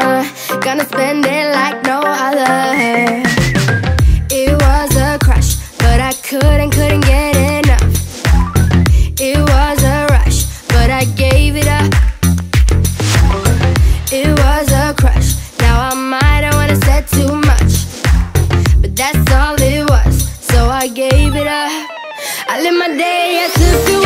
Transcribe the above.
Gonna spend it like no other. It was a crush, but I couldn't get enough. It was a rush, but I gave it up. It was a crush, now I might have wanna said too much, but that's all it was, so I gave it up. I live my day as if